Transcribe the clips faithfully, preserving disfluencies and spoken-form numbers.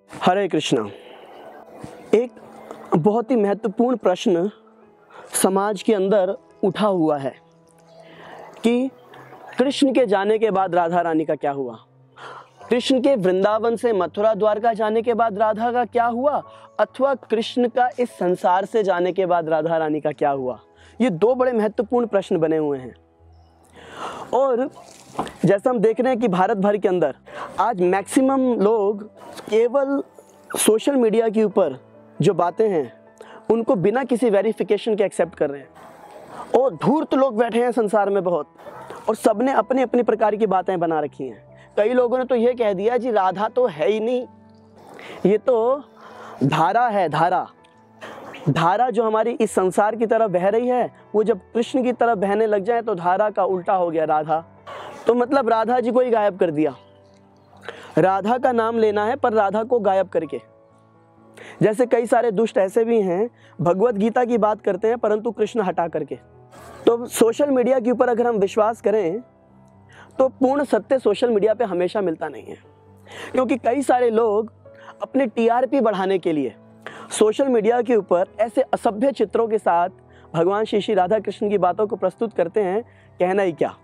हरे कृष्णा। एक बहुत ही महत्वपूर्ण प्रश्न समाज के अंदर उठा हुआ है कि कृष्ण के जाने के बाद राधा रानी का क्या हुआ, कृष्ण के वृंदावन से मथुरा द्वारका जाने के बाद राधा का क्या हुआ, अथवा कृष्ण का इस संसार से जाने के बाद राधा रानी का क्या हुआ। ये दो बड़े महत्वपूर्ण प्रश्न बने हुए हैं। और जैसा हम देख रहे हैं कि भारत भर के अंदर आज मैक्सिमम लोग केवल सोशल मीडिया के ऊपर जो बातें हैं उनको बिना किसी वेरिफिकेशन के एक्सेप्ट कर रहे हैं, और धूर्त लोग बैठे हैं संसार में बहुत, और सबने अपनी अपनी प्रकार की बातें बना रखी हैं। कई लोगों ने तो ये कह दिया जी राधा तो है ही नहीं, ये तो धारा है, धारा धारा जो हमारी इस संसार की तरफ बह रही है वो जब कृष्ण की तरफ बहने लग जाए तो धारा का उल्टा हो गया राधा। तो मतलब राधा जी को ही गायब कर दिया, राधा का नाम लेना है पर राधा को गायब करके। जैसे कई सारे दुष्ट ऐसे भी हैं भगवत गीता की बात करते हैं परंतु कृष्ण हटा करके। तो सोशल मीडिया के ऊपर अगर हम विश्वास करें तो पूर्ण सत्य सोशल मीडिया पे हमेशा मिलता नहीं है, क्योंकि कई सारे लोग अपने टीआरपी बढ़ाने के लिए सोशल मीडिया के ऊपर ऐसे असभ्य चित्रों के साथ भगवान श्री श्री राधा कृष्ण की बातों को प्रस्तुत करते हैं, कहना ही क्या।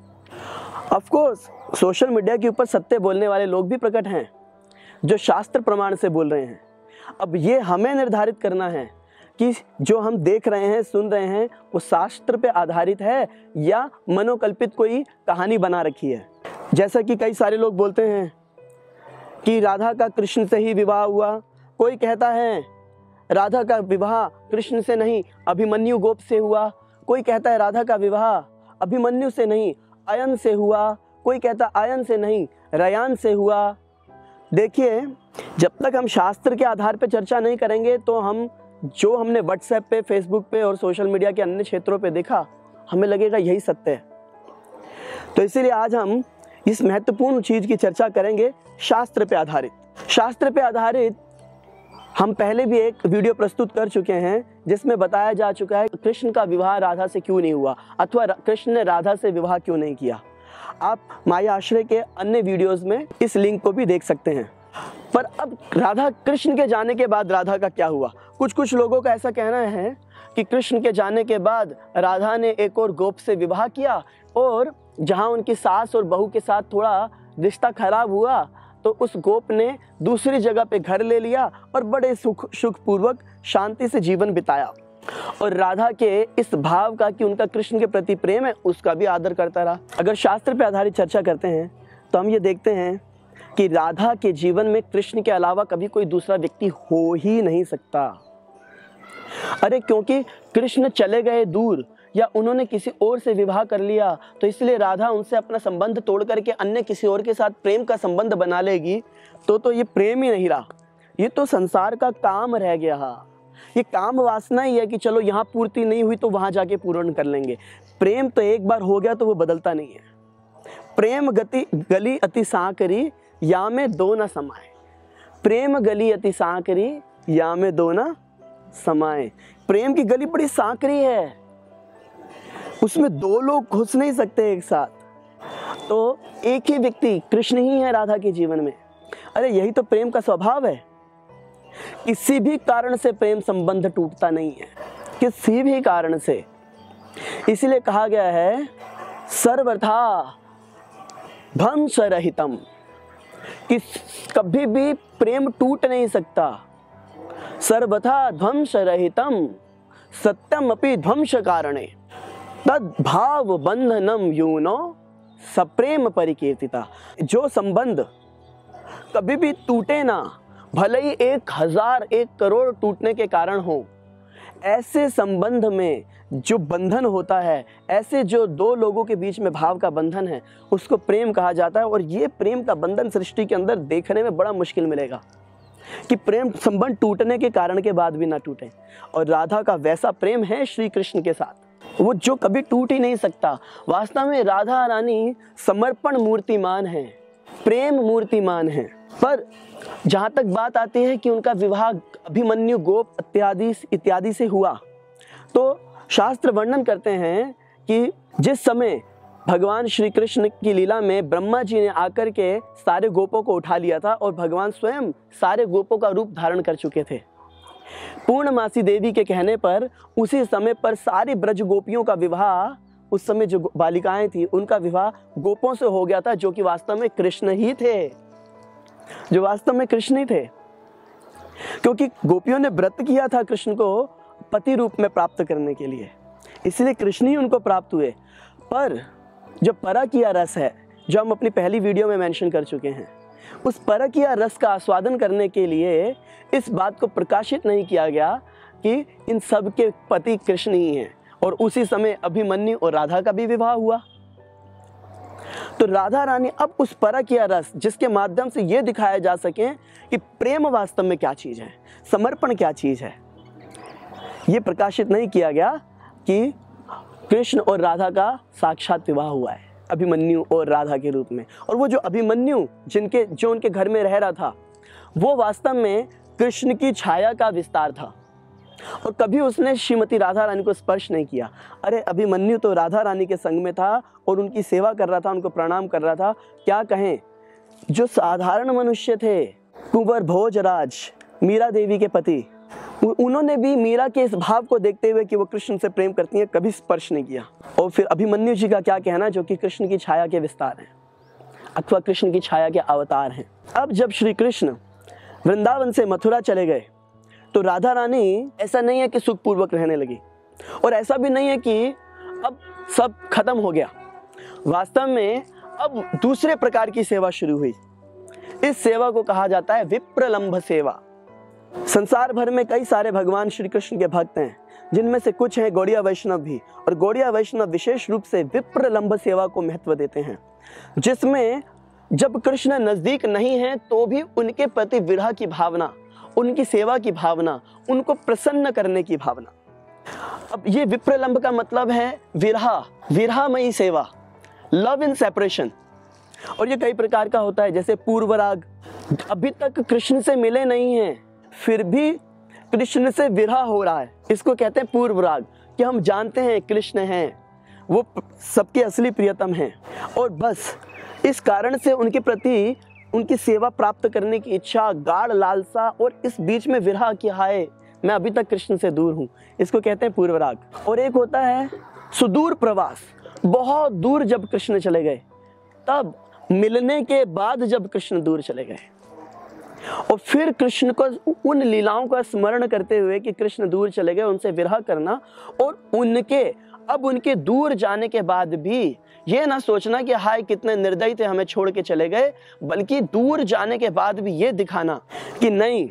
ऑफ कोर्स सोशल मीडिया के ऊपर सत्य बोलने वाले लोग भी प्रकट हैं जो शास्त्र प्रमाण से बोल रहे हैं। अब ये हमें निर्धारित करना है कि जो हम देख रहे हैं सुन रहे हैं वो शास्त्र पे आधारित है या मनोकल्पित कोई कहानी बना रखी है। जैसा कि कई सारे लोग बोलते हैं कि राधा का कृष्ण से ही विवाह हुआ, कोई कहता है राधा का विवाह कृष्ण से नहीं अभिमन्यु गोप से हुआ, कोई कहता है राधा का विवाह अभिमन्यु से नहीं आयन से हुआ, कोई कहता आयन से नहीं रयान से हुआ। देखिए, जब तक हम शास्त्र के आधार पर चर्चा नहीं करेंगे तो हम जो हमने व्हाट्सएप पे, फेसबुक पे और सोशल मीडिया के अन्य क्षेत्रों पे देखा हमें लगेगा यही सत्य है। तो इसीलिए आज हम इस महत्वपूर्ण चीज की चर्चा करेंगे शास्त्र पे आधारित। शास्त्र पे आधारित हम पहले भी एक वीडियो प्रस्तुत कर चुके हैं जिसमें बताया जा चुका है कृष्ण का विवाह राधा से क्यों नहीं हुआ अथवा कृष्ण ने राधा से विवाह क्यों नहीं किया। आप माया आश्रय के अन्य वीडियोस में इस लिंक को भी देख सकते हैं। पर अब राधा कृष्ण के जाने के बाद राधा का क्या हुआ। कुछ कुछ लोगों का ऐसा कहना है कि कृष्ण के जाने के बाद राधा ने एक और गोप से विवाह किया, और जहां उनकी सास और बहू के साथ थोड़ा रिश्ता खराब हुआ तो उस गोप ने दूसरी जगह पे घर ले लिया और बड़े सुख सुखपूर्वक शांति से जीवन बिताया। और राधा के इस भाव का कि उनका कृष्ण के प्रति प्रेम है उसका भी आदर करता रहा। अगर शास्त्र पे आधारित चर्चा करते हैं तो हम ये देखते हैं कि राधा के जीवन में कृष्ण के अलावा कभी कोई दूसरा व्यक्ति हो ही नहीं सकता। अरे क्योंकि कृष्ण चले गए दूर या उन्होंने किसी और से विवाह कर लिया तो इसलिए राधा उनसे अपना संबंध तोड़ करके अन्य किसी और के साथ प्रेम का संबंध बना लेगी तो तो ये प्रेम ही नहीं रहा, ये तो संसार का काम रह गया। ये काम वासना ही है कि चलो यहाँ पूर्ति नहीं हुई तो वहां जाके पूर्ण कर लेंगे। प्रेम तो एक बार हो गया तो वो बदलता नहीं है। प्रेम गति गली अति सांकरी या में दो न समाए, प्रेम गली अति सांकरी या में दो न समाए। प्रेम की गली बड़ी सांकरी है, उसमें दो लोग घुस नहीं सकते एक साथ। तो एक ही व्यक्ति कृष्ण ही है राधा के जीवन में। अरे यही तो प्रेम का स्वभाव है, किसी भी कारण से प्रेम संबंध टूटता नहीं है, किसी भी कारण से। इसीलिए कहा गया है सर्वथा ध्वंस रहितम, कि कभी भी प्रेम टूट नहीं सकता। सर्वथा ध्वंस रहितम सत्यम अपि ध्वंस कारणे तद भाव बंधनम यूनो सप्रेम परिकीर्तिता। जो संबंध कभी भी टूटे ना, भले ही एक हजार एक करोड़ टूटने के कारण हो, ऐसे संबंध में जो बंधन होता है, ऐसे जो दो लोगों के बीच में भाव का बंधन है उसको प्रेम कहा जाता है। और ये प्रेम का बंधन सृष्टि के अंदर देखने में बड़ा मुश्किल मिलेगा कि प्रेम संबंध टूटने के कारण के बाद भी ना टूटे। और राधा का वैसा प्रेम है श्री कृष्ण के साथ वो जो कभी टूट ही नहीं सकता। वास्तव में राधा रानी समर्पण मूर्तिमान है, प्रेम मूर्तिमान है। पर जहाँ तक बात आती है कि उनका विवाह अभिमन्यु गोप इत्यादि इत्यादि से हुआ, तो शास्त्र वर्णन करते हैं कि जिस समय भगवान श्री कृष्ण की लीला में ब्रह्मा जी ने आकर के सारे गोपों को उठा लिया था और भगवान स्वयं सारे गोपों का रूप धारण कर चुके थे। पूर्णमासी देवी के कहने पर उसी समय पर सारी ब्रज गोपियों का विवाह, उस समय जो बालिकाएं थी उनका विवाह गोपों से हो गया था, जो कि वास्तव में कृष्ण ही थे, जो वास्तव में कृष्ण ही थे, क्योंकि गोपियों ने व्रत किया था कृष्ण को पति रूप में प्राप्त करने के लिए, इसलिए कृष्ण ही उनको प्राप्त हुए। पर जो परकीय रस है, जो हम अपनी पहली वीडियो में मेंशन कर चुके हैं, उस परकीय रस का आस्वादन करने के लिए इस बात को प्रकाशित नहीं किया गया कि इन सब के पति कृष्ण ही हैं। और उसी समय अभिमन्यु और राधा का भी विवाह हुआ। तो राधा रानी अब उस परकीय रस, जिसके माध्यम से यह दिखाया जा सके कि प्रेम वास्तव में क्या चीज है, समर्पण क्या चीज है, यह प्रकाशित नहीं किया गया कि कृष्ण और राधा का साक्षात विवाह हुआ है अभिमन्यु और राधा के रूप में। और वो जो अभिमन्यु जिनके जो उनके घर में रह रहा था, वो वास्तव में कृष्ण की छाया का विस्तार था और कभी उसने श्रीमती राधा रानी को स्पर्श नहीं किया। अरे अभिमन्यु तो राधा रानी के संग में था और उनकी सेवा कर रहा था, उनको प्रणाम कर रहा था। क्या कहें, जो साधारण मनुष्य थे, कुंवर भोजराज मीरा देवी के पति, उन्होंने भी मीरा के इस भाव को देखते हुए कि वो कृष्ण से प्रेम करती हैं, कभी स्पर्श नहीं किया। और फिर अभिमन्यु जी का क्या कहना, जो कि कृष्ण की छाया के विस्तार हैं अथवा कृष्ण की छाया के अवतार हैं। अब जब श्री कृष्ण वृंदावन से मथुरा चले गए तो राधा रानी ऐसा नहीं है कि सुखपूर्वक रहने लगी, और ऐसा भी नहीं है कि अब सब खत्म हो गया। वास्तव में अब दूसरे प्रकार की सेवा शुरू हुई। इस सेवा को कहा जाता है विप्रलंभ सेवा। संसार भर में कई सारे भगवान श्री कृष्ण के भक्त हैं, जिनमें से कुछ हैं गौड़िया वैष्णव भी, और गौड़िया वैष्णव विशेष रूप से विप्रलंभ सेवा को महत्व देते हैं, जिसमें जब कृष्ण नजदीक नहीं है तो भी उनके प्रति विरह की भावना, उनकी सेवा की भावना, उनको प्रसन्न करने की भावना। अब ये विप्रलंभ का मतलब है विरह, विरहमयी सेवा, लव इन सेपरेशन। और ये कई प्रकार का होता है, जैसे पूर्वराग, अभी तक कृष्ण से मिले नहीं हैं फिर भी कृष्ण से विरह हो रहा है, इसको कहते हैं पूर्वराग, कि हम जानते हैं कृष्ण हैं, वो सबके असली प्रियतम हैं, और बस इस कारण से उनके प्रति उनकी सेवा प्राप्त करने की इच्छा, गाढ़ लालसा, और इस बीच में विरह की हाय मैं अभी तक कृष्ण से दूर हूँ, इसको कहते हैं पूर्वराग। और एक होता है सुदूर प्रवास, बहुत दूर जब कृष्ण चले गए, तब मिलने के बाद जब कृष्ण दूर चले गए और फिर कृष्ण को उन लीलाओं का स्मरण करते हुए कि कृष्ण दूर चले गए, उनसे विरह करना, और उनके अब उनके दूर जाने के बाद भी ये ना सोचना कि हाय कितने निर्दयी थे, हमें छोड़ के चले गए, बल्कि दूर जाने के बाद भी ये दिखाना कि नहीं,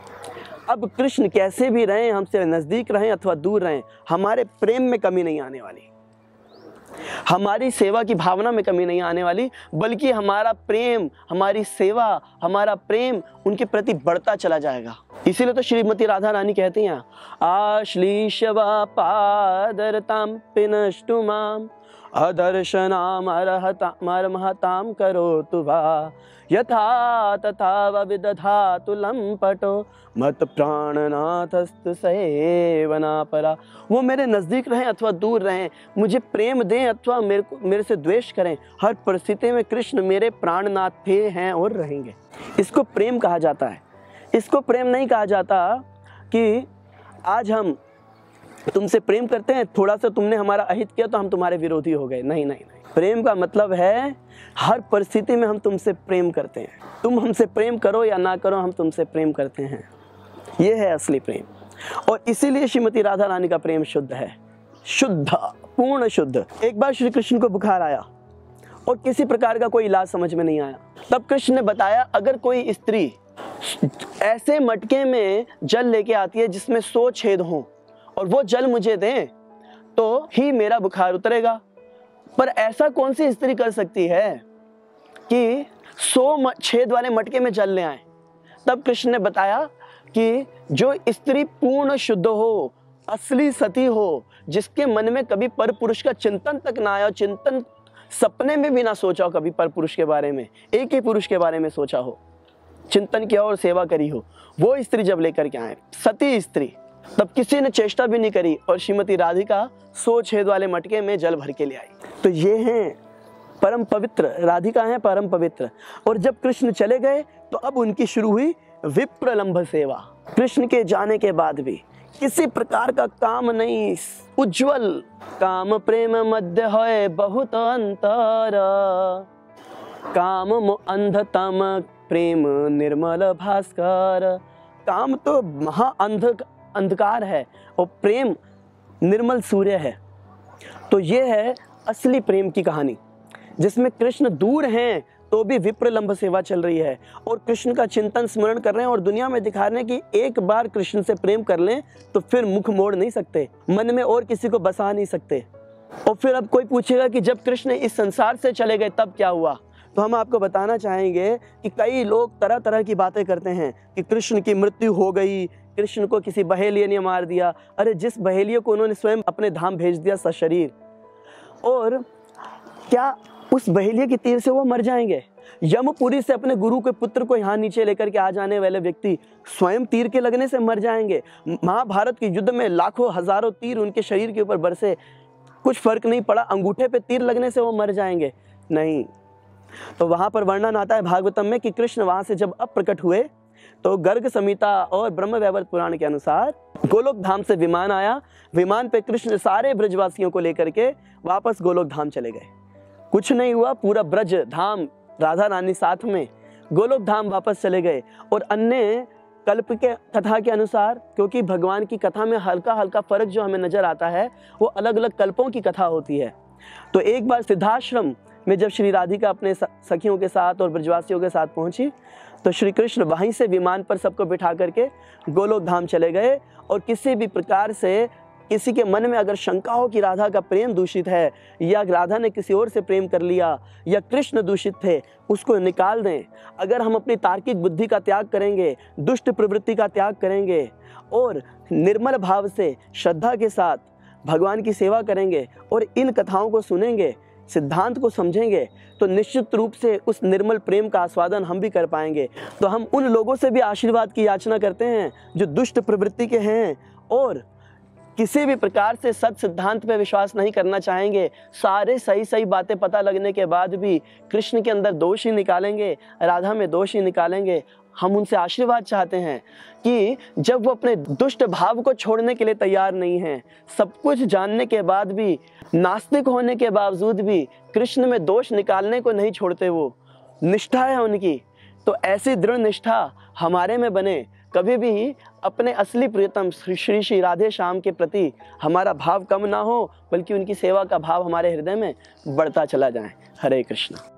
अब कृष्ण कैसे भी रहें, हमसे नजदीक रहें अथवा दूर रहें, हमारे प्रेम में कमी नहीं आने वाली, हमारी सेवा की भावना में कमी नहीं आने वाली, बल्कि हमारा प्रेम, हमारी सेवा, हमारा प्रेम उनके प्रति बढ़ता चला जाएगा। इसीलिए तो श्रीमती राधा रानी कहती हैं, आश्लीषवा पादरताम पिनष्टुमाम अदर्शनाम अरहताम अरमहताम करोतु वा यथा तथा विदधातु लंपटो मत प्राणनाथस्तु सेवना परा। वो मेरे नज़दीक रहें अथवा दूर रहें, मुझे प्रेम दें अथवा मेरे को मेरे से द्वेष करें, हर परिस्थिति में कृष्ण मेरे प्राणनाथ थे, हैं और रहेंगे। इसको प्रेम कहा जाता है। इसको प्रेम नहीं कहा जाता कि आज हम तुमसे प्रेम करते हैं, थोड़ा सा तुमने हमारा अहित किया तो हम तुम्हारे विरोधी हो गए। नहीं नहीं नहीं, प्रेम का मतलब है हर परिस्थिति में हम तुमसे प्रेम करते हैं, तुम हमसे प्रेम करो या ना करो, हम तुमसे प्रेम करते हैं, ये है असली प्रेम। और इसीलिए श्रीमती राधा रानी का प्रेम शुद्ध है, शुद्ध, पूर्ण शुद्ध। एक बार श्री कृष्ण को बुखार आया और किसी प्रकार का कोई इलाज समझ में नहीं आया, तब कृष्ण ने बताया अगर कोई स्त्री ऐसे मटके में जल लेके आती है जिसमें सौ छेद हों और वो जल मुझे दें तो ही मेरा बुखार उतरेगा। पर ऐसा कौन सी स्त्री कर सकती है कि सौ छेद वाले मटके में जल ले आए? तब कृष्ण ने बताया कि जो स्त्री पूर्ण शुद्ध हो, असली सती हो, जिसके मन में कभी पर पुरुष का चिंतन तक ना आया, चिंतन सपने में भी ना सोचा हो कभी पर पुरुष के बारे में, एक ही पुरुष के बारे में सोचा हो, चिंतन किया और सेवा करी हो, वो स्त्री जब लेकर के आए, सती स्त्री, तब किसी ने चेष्टा भी नहीं करी और श्रीमती राधिका सौ छेद वाले मटके में जल भर के ले आई। तो ये हैं परम पवित्र, राधिका हैं परम पवित्र। और जब कृष्ण चले गए तो अब उनकी शुरू हुई विप्रलंभ सेवा। कृष्ण के जाने के बाद भी किसी प्रकार का काम नहीं, उज्जवल काम प्रेम मध्य है बहुत अंतर, काम अंधतम प्रेम निर्मल भास्कर। काम तो महा अंध अंधकार है और प्रेम निर्मल सूर्य है। तो ये है असली प्रेम की कहानी, जिसमें कृष्ण दूर हैं तो भी विप्रलंभ सेवा चल रही है और कृष्ण का चिंतन स्मरण कर रहे हैं और दुनिया में दिखा रहे हैं कि एक बार कृष्ण से प्रेम कर लें तो फिर मुख मोड़ नहीं सकते, मन में और किसी को बसा नहीं सकते। और फिर अब कोई पूछेगा कि जब कृष्ण इस संसार से चले गए तब क्या हुआ, तो हम आपको बताना चाहेंगे कि कई लोग तरह तरह की बातें करते हैं कि कृष्ण की मृत्यु हो गई, कृष्ण को किसी बहेलिये ने मार दिया। अरे जिस बहेलिये को उन्होंने स्वयं अपने धाम भेज दिया सशरीर, और क्या उस बहेलिये के तीर से वो मर जाएंगे? यमपुरी से अपने गुरु के पुत्र को यहाँ नीचे लेकर के आ जाने वाले व्यक्ति स्वयं तीर के लगने से मर जाएंगे? महाभारत के युद्ध में लाखों हजारों तीर उनके शरीर के ऊपर बरसे, कुछ फर्क नहीं पड़ा, अंगूठे पे तीर लगने से वो मर जाएंगे? नहीं। तो वहां पर वर्णन आता है भागवतम में कि कृष्ण वहां से जब अब प्रकट हुए तो गर्ग संहिता और ब्रह्म वैवर्त पुराण के अनुसार गोलोक धाम से विमान आया। विमान पे कृष्ण सारे ब्रजवासियों को लेकर के वापस गोलोक धाम चले गए। कुछ नहीं हुआ, पूरा ब्रज धाम राधा रानी साथ में गोलोक धाम वापस चले गए। और अन्य कल्प के कथा के अनुसार, क्योंकि भगवान की कथा में हल्का हल्का फर्क जो हमें नजर आता है वो अलग अलग कल्पों की कथा होती है। तो एक बार सिद्धाश्रम में जब श्री राधिका अपने सखियों के साथ और ब्रजवासियों के साथ पहुंची तो श्री कृष्ण वहीं से विमान पर सबको बिठा करके गोलोक धाम चले गए। और किसी भी प्रकार से किसी के मन में अगर शंका हो कि राधा का प्रेम दूषित है या राधा ने किसी और से प्रेम कर लिया या कृष्ण दूषित थे, उसको निकाल दें। अगर हम अपनी तार्किक बुद्धि का त्याग करेंगे, दुष्ट प्रवृत्ति का त्याग करेंगे और निर्मल भाव से श्रद्धा के साथ भगवान की सेवा करेंगे और इन कथाओं को सुनेंगे, सिद्धांत को समझेंगे, तो निश्चित रूप से उस निर्मल प्रेम का आस्वादन हम भी कर पाएंगे। तो हम उन लोगों से भी आशीर्वाद की याचना करते हैं जो दुष्ट प्रवृत्ति के हैं और किसी भी प्रकार से सत सिद्धांत पे विश्वास नहीं करना चाहेंगे। सारे सही सही बातें पता लगने के बाद भी कृष्ण के अंदर दोष ही निकालेंगे, राधा में दोष ही निकालेंगे। हम उनसे आशीर्वाद चाहते हैं कि जब वो अपने दुष्ट भाव को छोड़ने के लिए तैयार नहीं हैं, सब कुछ जानने के बाद भी, नास्तिक होने के बावजूद भी कृष्ण में दोष निकालने को नहीं छोड़ते, वो निष्ठा है उनकी, तो ऐसी दृढ़ निष्ठा हमारे में बने। कभी भी अपने असली प्रियतम श्री श्री राधे श्याम के प्रति हमारा भाव कम ना हो, बल्कि उनकी सेवा का भाव हमारे हृदय में बढ़ता चला जाए। हरे कृष्ण।